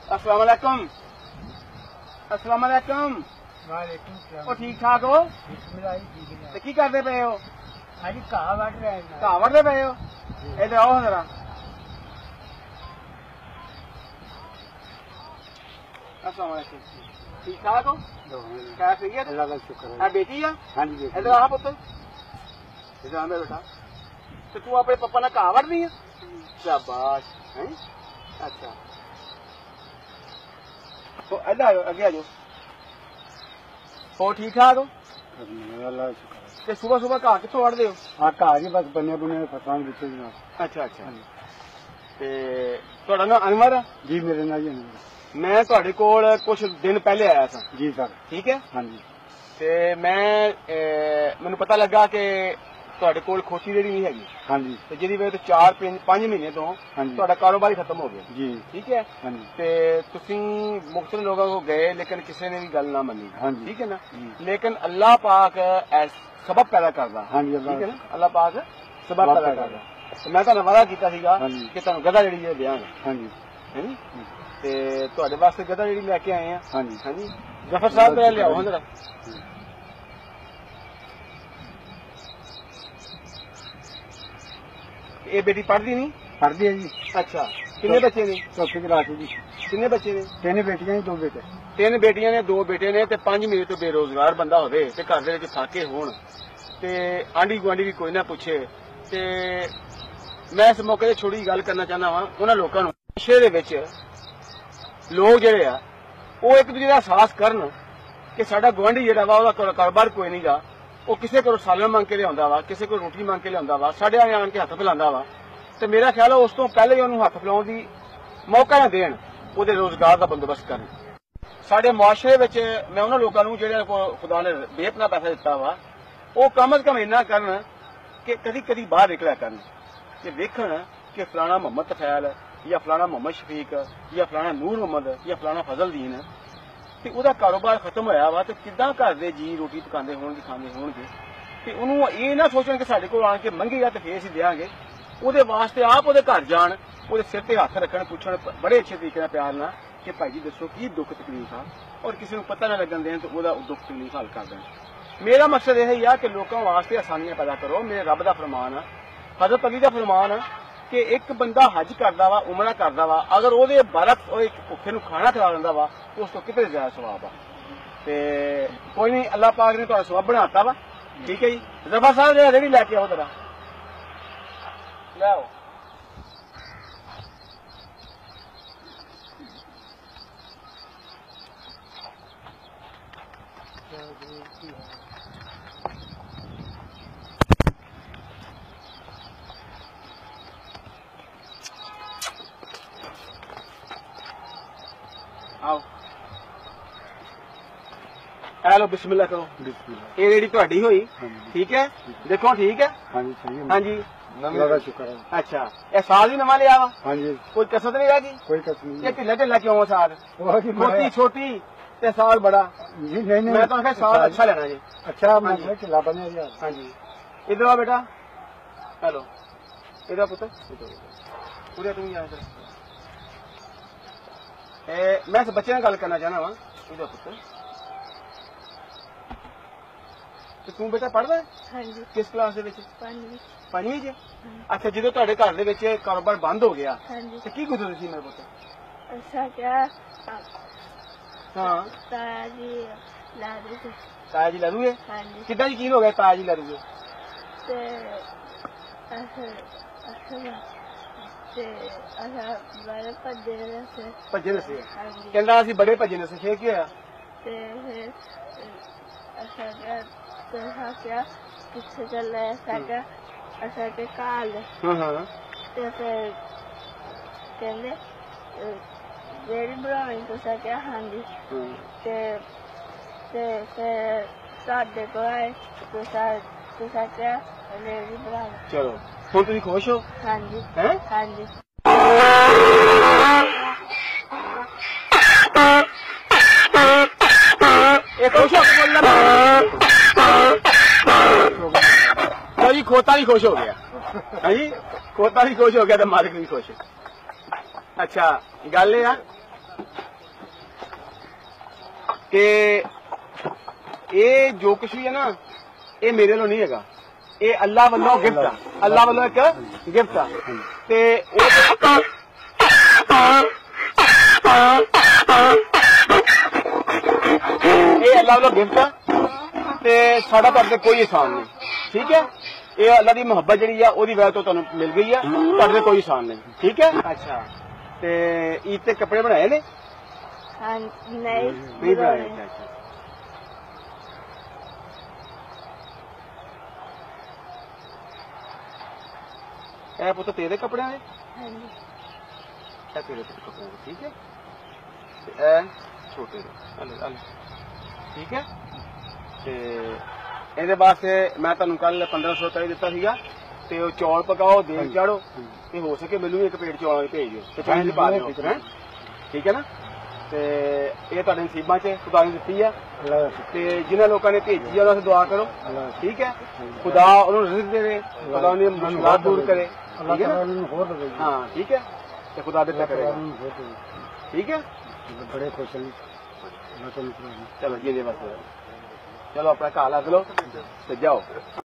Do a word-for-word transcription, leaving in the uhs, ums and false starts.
अस्सलाम वालेकुम। अस्सलाम वालेकुम। वालेकुम सलाम। ओ ठीक ठाक हो? ते की करदे पे हो? हाँ जी घाह वट रहे हैं। घाह वटदे पे हो? इधर आओ जरा। अस्सलाम वालेकुम। ठीक ठाक हो? क्या सही है? अल्लाह का शुक्र है। बेटी है? हाँ जी इधर आ पुत्र। इधर आ मेरा बेटा। तो तू अपने पापा ने घाह वट दी है? शाबाश। हैं? अच्छा तो इधर आ जाओ, अगे आ जाओ। हो ठीक ठाक हो? अल्लाह का शुक्र है। ते सुबह सुबह घाह कित्थों वटदे हो? हाँ घाह जी बस बने बुने फसलों के जनाब। अच्छा अच्छा। ते तुहाडा नाम अनवर है? जी मेरे नाम जी अनवर। मैं तुहाडे कोल कुछ दिन पहले आया था। जी सर। ठीक है? हाँ जी। ते मैं मैनू पता लगा कि तुहाडे कोल खोसी रेहड़ी नहीं हैगी। हाँ जी। ते जिहदी वजह तो चार पांच महीने तो हाँ जी तुहाडा कारोबार ही खत्म हो गया। जी ठीक है? हाँ जी। ते तुसीं मुख्तलिफ लोगों को गए लेकिन किसी ने भी गल ना मनी। हाँ जी। ठीक है ना? लेकिन अल्लाह पाक सबब पैदा करदा। हाँ जी। ठीक है ना? अल्लाह पाक सबब पैदा करदा। तो मैं तुहानू वादा कीता सीगा कि तुहानू गधा रेहड़ी दे देवांगा। हाँ जी। है नी? ते तुहाडे वास्ते गधा रेहड़ी लैके आए हैं। हाँ जी। हाँ जी। जफर साहब मेरा लियाओ हां जरा। ये बेटी पढ़ती नहीं? पढ़ती है जी। अच्छा कितने बच्चे ने? चौथी क्लास जी। कितने बच्चे ने? तीन बेटियां दो बेटे। तीन बेटियां ने दो बेटे ने ते पांच महीने तो बेरोजगार बंदा होवे ते घर दे विच फाके होण ते आंढी गुआंढी भी कोई ना पुछे ते मैं इस मौके ते छोटी गल करना चाहना वां उन्हां लोकां नूं नशे दे विच लोग जिहड़े आ ਉਹ ਇੱਕ ਦੂਜੇ ਦਾ ਅਹਿਸਾਸ ਕਰਨ ਕਿ ਸਾਡਾ ਗੁਆਂਢੀ ਜਿਹੜਾ ਵਾ ਉਹਦਾ ਕਾਰੋਬਾਰ ਕੋਈ ਨਹੀਂਗਾ ਉਹ ਕਿਸੇ ਕੋਲ ਸਾਲਣ ਮੰਗ ਕੇ ਲਿਆਉਂਦਾ ਵਾ ਕਿਸੇ ਕੋਲ ਰੋਟੀ ਮੰਗ ਕੇ ਲਿਆਉਂਦਾ ਵਾ ਸਾਡੇ ਆਣ ਕੇ ਹੱਥ ਫੈਲਾਉਂਦਾ ਵਾ ਤੇ ਮੇਰਾ ਖਿਆਲ ਹੈ ਉਸ ਤੋਂ ਪਹਿਲੇ ਹੀ ਉਹਨੂੰ ਹੱਥ ਫੈਲਾਉਣ ਦੀ ਮੌਕਾ ਨਾ ਦੇਣ ਉਹਦੇ ਰੋਜ਼ਗਾਰ ਦਾ ਬੰਦੋਬਸਤ ਕਰਨ। ਸਾਡੇ ਮੁਆਸ਼ਰੇ ਵਿੱਚ ਮੈਂ ਉਹਨਾਂ ਲੋਕਾਂ ਨੂੰ ਜਿਹੜੇ ਕੋਲ ਖੁਦਾ ਨੇ ਬੇਪਨਾ ਪੈਸਾ ਦਿੱਤਾ ਵਾ ਉਹ ਕਮ ਅਜ਼ ਕਮ ਇੰਨਾ ਕਰਨ ਕਿ ਕਦੀ ਕਦੀ ਬਾਹਰ ਨਿਕਲਿਆ ਕਰਨ ਤੇ ਵੇਖਣ ਕਿ ਫਲਾਣਾ ਮੁਹੰਮਦ ਤਫੈਲ ਜਾਂ ਫਲਾਣਾ ਮੁਹੰਮਦ ਸ਼ਫੀਕ ਜਾਂ ਫਲਾਣਾ ਨੂਰ ਮੁਹੰਮਦ ਜਾਂ ਫਲਾਣਾ ਫਜ਼ਲਦੀਨ ਤੇ ਉਹਦਾ ਕਾਰੋਬਾਰ ਖਤਮ ਹੋਇਆ ਵਾ ਤੇ ਕਿੱਦਾਂ ਘਰ ਦੇ ਜੀ ਰੋਟੀ ਪਕਾਉਂਦੇ ਹੋਣਗੇ ਖਾਂਦੇ ਹੋਣਗੇ ਤੇ ਉਹਨੂੰ ਇਹ ਨਾ ਸੋਚਣ ਕਿ ਸਾਡੇ ਕੋਲ ਆਣ ਕੇ ਮੰਗੇਗਾ ਤੇ ਫੇਰ ਅਸੀਂ ਦੇਵਾਂਗੇ। ਉਹਦੇ ਵਾਸਤੇ ਆਪ ਉਹਦੇ ਘਰ ਜਾਣ ਉਹਦੇ ਸਿਰ ਤੇ ਹੱਥ ਰੱਖਣ ਪੁੱਛਣ ਬੜੇ ਅੱਛੇ ਤਰੀਕੇ ਨਾਲ ਪਿਆਰ ਨਾਲ ਕਿ ਭਾਈ ਜੀ ਦੱਸੋ ਕੀ ਦੁੱਖ ਤਕਲੀਫ ਆ ਔਰ ਕਿਸੇ ਨੂੰ ਪਤਾ ਨਾ ਲੱਗਣ ਦੇਣ ਤੇ ਉਹਦਾ ਦੁੱਖ ਤਕਲੀਫ ਹੱਲ ਕਰ ਦੇਣ। ਮੇਰਾ ਮਕਸਦ ਇਹ ਹੀ ਆ ਕਿ ਲੋਕਾਂ ਵਾਸਤੇ ਆਸਾਨੀਆਂ ਪੈਦਾ ਕਰੋ। ਮੇਰੇ ਰੱਬ ਦਾ ਫਰਮਾਨ ਆ, ਹਜ਼ਰਤ ਅਲੀ ਦਾ ਫਰਮਾਨ ਆ ਕਿ ਇੱਕ ਬੰਦਾ ਹੱਜ ਕਰਦਾ ਵਾ ਉਮਰਾ ਕਰਦਾ ਵਾ ਅਗਰ ਉਹਦੇ ਬਰਕ ਉਹ ਇੱਕ ਭੁੱਖੇ ਨੂੰ ਖਾਣਾ ਖਿਲਾ ਦਿੰਦਾ ਵਾ ਤਾਂ ਉਸ ਤੋਂ ਕਿਤੇ ਜ਼ਿਆਦਾ ਸਵਾਬ ਆ। ਤੇ ਕੋਈ ਨਹੀਂ ਅੱਲਾਹ ਪਾਕ ਨੇ ਤੁਹਾਡਾ ਸਵਾਬ ਬਣਾਤਾ ਵਾ। ਠੀਕ ਹੈ ਜੀ। ਜ਼ਫਰ ਸਾਹਿਬ ਜਿਹੜਾ ਰੇਹੜੀ ਲੈ ਕੇ ਆਓ ਜਰਾ ਲਿਆਓ। आओ हेलो बिस्मिल्लाह करो। बिस्मिल्लाह। ये रेडी ਤੁਹਾਡੀ ਹੋਈ? ठीक है देखो ठीक है। हाँ जी सही है। हाँ जी अल्लाह का शुक्र है। अच्छा ये साल ही नवा लिया वा? हाँ जी। कोई कसर नहीं रह गई? कोई कसर नहीं। ये ढिला ढिला क्यों साल? छोटी छोटी ते साल बड़ा? जी नहीं नहीं मैं तो आखिर साल अच्छा लेना जी। अच्छा मैं ढिला बने यार। हाँ जी इधर आओ बेटा। हेलो इधर पुत्र पूरे तुम यहाँ मैं इस बच्चे ने गल करना चाहना वा। इधर पुत्र तू बेटा पढ़दा है? हाँ जी। किस क्लास दे विच? पंजवीं। पंजवीं च? अच्छा जो तुहाडे घर दे विच कारोबार बंद हो गया हाँ जी। ते की गुजर सी मेरे पुत्र? अच्छा क्या हाँ ताया जी लादू थे। ताया जी लरूए? हाँ जी। कितना यकीन हो गया ताया जी लरूए? ते अच्छा अच्छा ते अच्छा बड़े भज्जे से भज्जे दसे? हाँ जी। कहंदा असीं बड़े भज्जे दसे फिर की होया? ते फिर अच्छा क्या तो क्या किससे चल रहा है ऐसा क्या अच्छा के काल हाँ हाँ ते फिर कहने रेडी बनानी तो सा क्या हाँ जी ते ते फिर साढ़े को आए तो सा तो सा क्या रेडी बना। चलो हुण तुसीं खुश हो? हाँ जी। हैं? हाँ जी। ये खुश हो जी खोता भी खुश हो गया है जी खोता भी खुश हो गया तो मालिक भी खुश। अच्छा गल ये कि ये जो कुछ भी है ना ये मेरे लो नहीं हैगा, ये अल्लाह वालों गिफ्ट आ, अल्लाह वालों एक गिफ्ट आ ते ये अल्लाह वालों गिफ्ट आ ते साडा तुहाडे कोई एहसान नहीं, ठीक है। ये अल्लाह की मुहब्बत जी है वही वजह तो तुहानू मिल गई है, तुहाडे कोई एहसान नहीं, ठीक है। अच्छा ते ईद ते कपड़े बनाए ने? हाँ, नहीं नहीं बनाए। अच्छा ए पुत्त तेरे कपड़े ने? हाँ जी। ए तेरे कपड़े ने, ठीक है। ए छोटे ने, अले अले, ठीक है। ते ਇਹਦੇ ਵਾਸਤੇ ਮੈਂ ਤੁਹਾਨੂੰ ਕੱਲ पंद्रह सौ ਰੁਪਏ ਦਿੱਤਾ ਸੀਗਾ ਤੇ ਉਹ ਚੌਲ ਪਕਾਓ, ਦੇਗ ਚਾੜੋ ਤੇ ਹੋ ਸਕੇ ਮੈਨੂੰ ਇੱਕ ਪਲੇਟ ਚੌਲਾਂ ਦੀ ਭੇਜ ਦਿਓ ਤੇ ਚਾਹ ਦੀ ਪਾ ਦਿਓ, ਠੀਕ ਹੈ ਨਾ। ਤੇ ਇਹ ਤੁਹਾਡੇ ਨਸੀਬਾਂ 'ਚ ਖੁਦਾ ਨੇ ਦਿੱਤੀ ਆ ਤੇ ਜਿਨ੍ਹਾਂ ਲੋਕਾਂ ਨੇ ਭੇਜੀ ਆ ਉਹਨਾਂ ਸੇ ਦੁਆ ਕਰੋ, ਠੀਕ ਹੈ। ਖੁਦਾ ਉਹਨੂੰ ਰਿਜ਼ਕ ਦੇਵੇ, ਖੁਦਾ ਉਹਦੀ ਮੁਸ਼ਕਲਾਤ दूर करे, ठीक है ना। हाँ ठीक है, तो खुदा देता करेगा, ठीक है। बड़े खुश हैं। चलो ये बस, चलो अपना काला लो तो जाओ।